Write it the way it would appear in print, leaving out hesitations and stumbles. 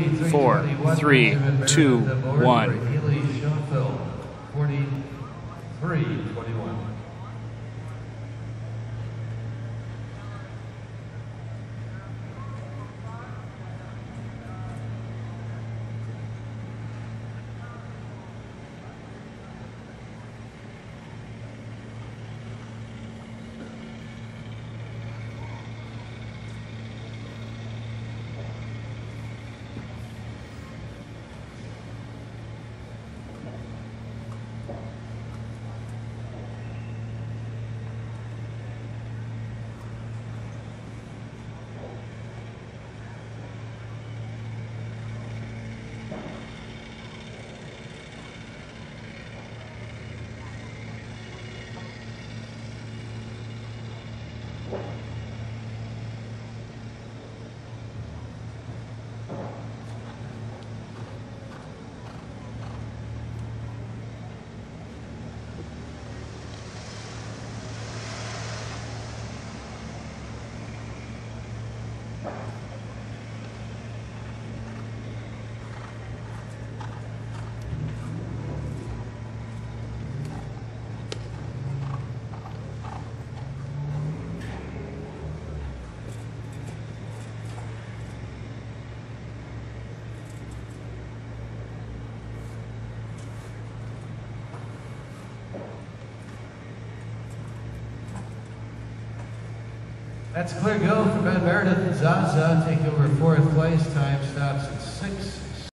4, 3, 2, 1. 43-21. That's clear go for Ben Meredith. ZAZA take over fourth place. Time stops at 6:40.